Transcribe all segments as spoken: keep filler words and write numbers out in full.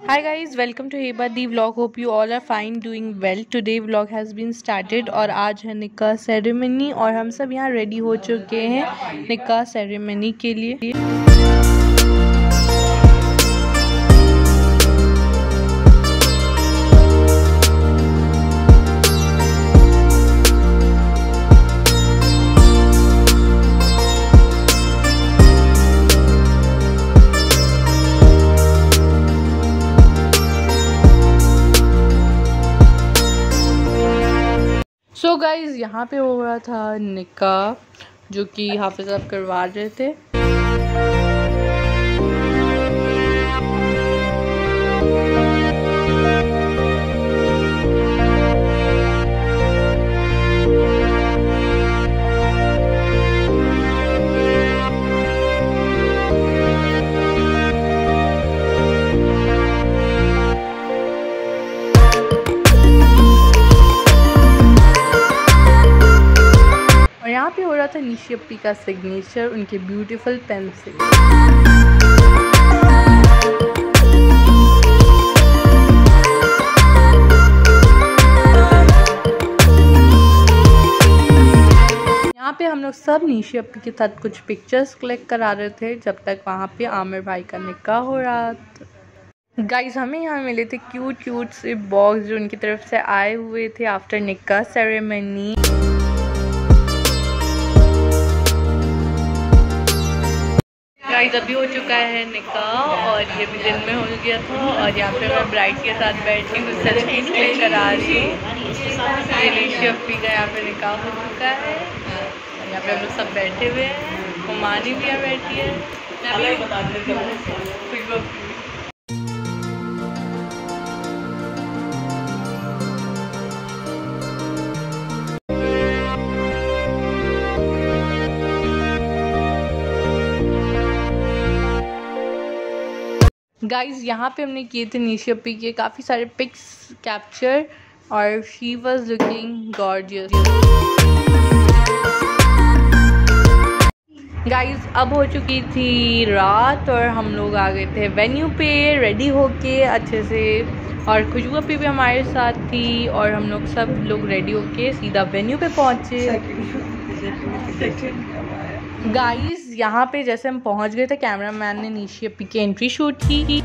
Hi guys, welcome to Heba the vlog. Hope you all are fine, doing well. Today vlog has been started और आज है निकाह ceremony और हम सब यहाँ रेडी हो चुके हैं निकाह सेरेमनी के लिए। सो गाइज़ यहाँ पे हो रहा था निकाह जो कि हाफिज़ साहब करवा रहे थे। यहाँ पे हो रहा था निशी अप्पी का सिग्नेचर उनके ब्यूटीफुल पेन से। यहाँ पे हम लोग सब निशी अप्पी के साथ कुछ पिक्चर्स क्लिक करा रहे थे जब तक वहाँ पे आमिर भाई का निकाह हो रहा था। गाइज हमें यहाँ मिले थे क्यूट क्यूट से बॉक्स जो उनकी तरफ से आए हुए थे आफ्टर निकाह सेरेमनी। गाइस अभी हो चुका है निकाह और ये भी दिन में हो गया था और यहाँ पे मैं ब्राइड के साथ बैठ के कुछ सेल्फीज क्लिक करा रही हूँ। ये निशी अप्पी का यहाँ पे निकाह हो चुका है और यहाँ पे हम लोग सब बैठे हुए हैं। हुमानी भी यहाँ बैठी है। गाइज़ यहाँ पे हमने किए थे निशी अप्पी के काफ़ी सारे पिक्स कैप्चर और she was looking gorgeous. Guys अब हो चुकी थी रात और हम लोग आ गए थे वेन्यू पे रेडी होके अच्छे से और खुशबू अप्पी भी हमारे साथ थी और हम लोग सब लोग रेडी होके सीधा वेन्यू पे पहुँचे। गाइस यहाँ पे जैसे हम पहुँच गए थे कैमरामैन ने निशी अप्पी की एंट्री शूट की।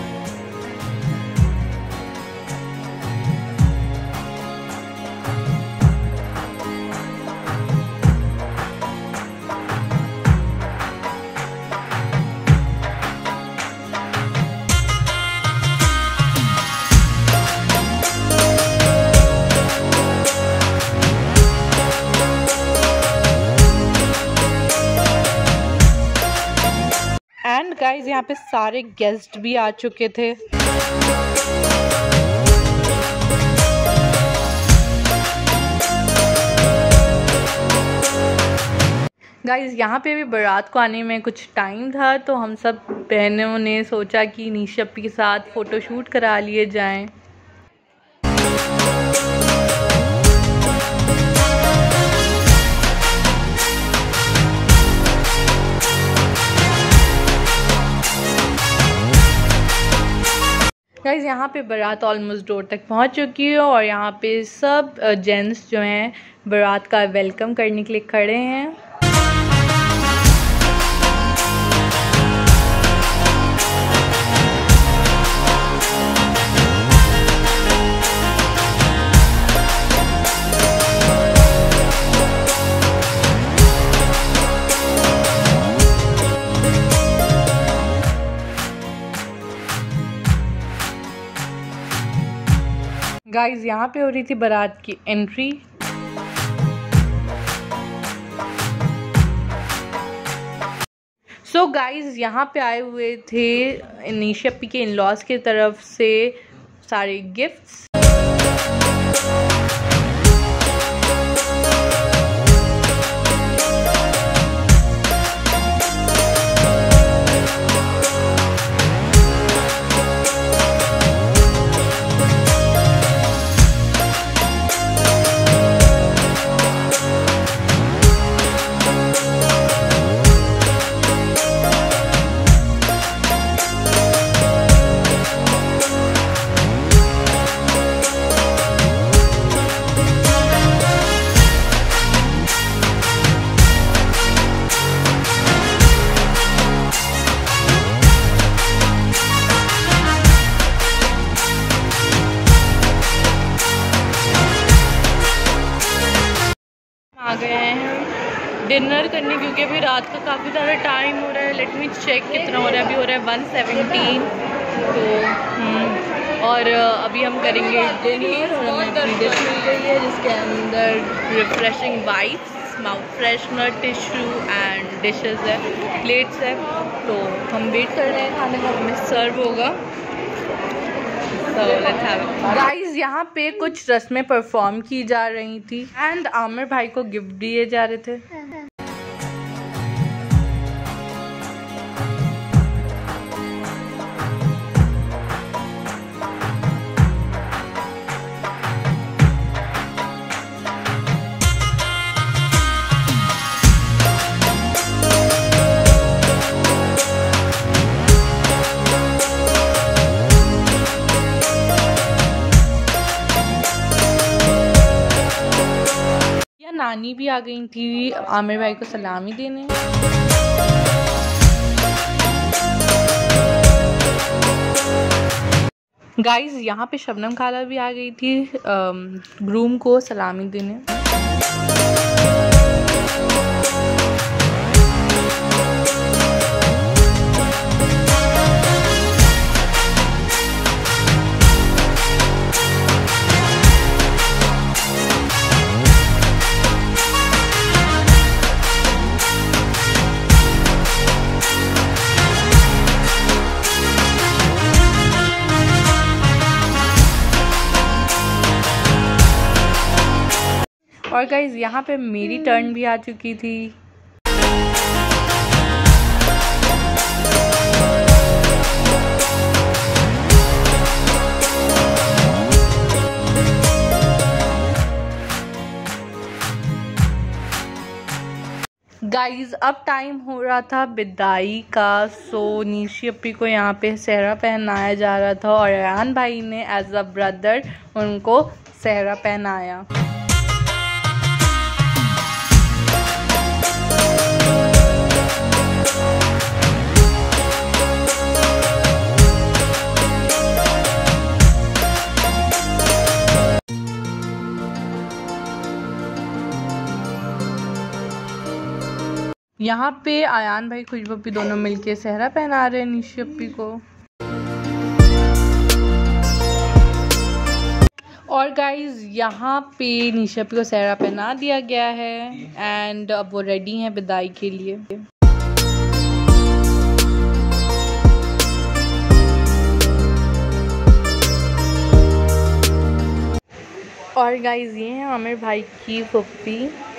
एंड गाइज यहाँ पे सारे गेस्ट भी आ चुके थे। गाइज यहाँ पे भी बारात को आने में कुछ टाइम था तो हम सब बहनों ने सोचा कि निशी अप्पी के साथ फ़ोटोशूट करा लिए जाएं। गाइज़ यहाँ पे बारात ऑलमोस्ट डोर तक पहुँच चुकी है और यहाँ पे सब जेंट्स जो हैं बारात का वेलकम करने के लिए खड़े हैं। गाइज यहाँ पे हो रही थी बारात की एंट्री। सो गाइज यहाँ पे आए हुए थे निशी अप्पी के इन लॉज की तरफ से सारे गिफ्ट्स। डिनर करने, क्योंकि अभी रात का काफ़ी ज़्यादा टाइम हो रहा है। लेट मी चेक कितना हो रहा है। अभी हो रहा है वन सेवेंटीन। तो और अभी हम करेंगे डिनर और हमें अपनी डिश मिल गई है जिसके अंदर refreshing wipes, mouth freshener, tissue and dishes है, प्लेट्स है। तो हम वेट कर रहे हैं, खाने का हमें सर्व होगा। गाइस यहाँ पे कुछ रस्में परफॉर्म की जा रही थी एंड आमिर भाई को गिफ्ट दिए जा रहे थे। नानी भी आ गई थी आमिर भाई को सलामी देने। गाइस यहाँ पे शबनम खाला भी आ गई थी ग्रूम को सलामी देने। और गाइज यहाँ पे मेरी टर्न भी आ चुकी थी। गाइज अब टाइम हो रहा था विदाई का। सो निशी अपी को यहाँ पे सेहरा पहनाया जा रहा था और अयान भाई ने एज अ ब्रदर उनको सेहरा पहनाया। यहाँ पे आयान भाई खुशबू अपी दोनों मिलके सेहरा पहना रहे हैं निशी अपी को। और गाइज यहाँ पे निशी अपी को सेहरा पहना दिया गया है एंड अब वो रेडी हैं विदाई के लिए। और गाइज ये हैं आमिर भाई की फुप्पी।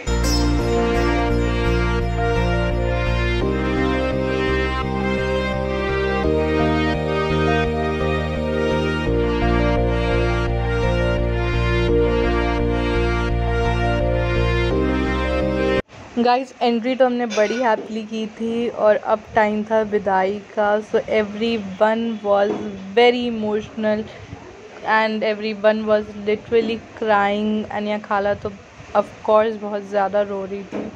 गाइस एंट्री तो हमने बड़ी हैप्पीली की थी और अब टाइम था विदाई का। So everyone was very emotional and everyone was literally crying. अनिया खाला तो ऑफ कोर्स बहुत ज़्यादा रो रही थी।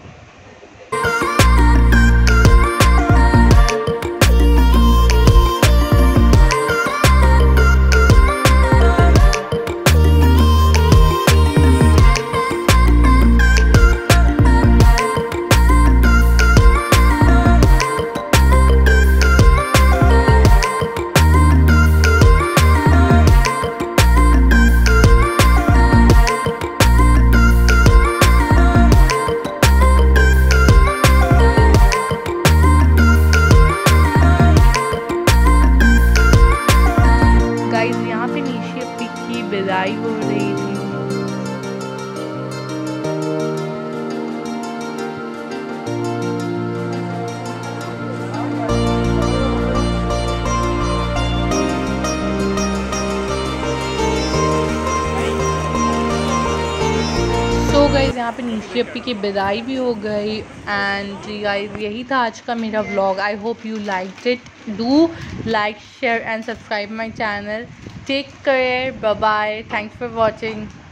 विदाई हो रही थी। सो गाइज यहाँ पे निशी अपी की विदाई भी हो गई एंड गाइज यही था आज का मेरा vlog. I hope you liked it. Do like, share and subscribe my channel. Take care. Bye bye. Thanks for watching.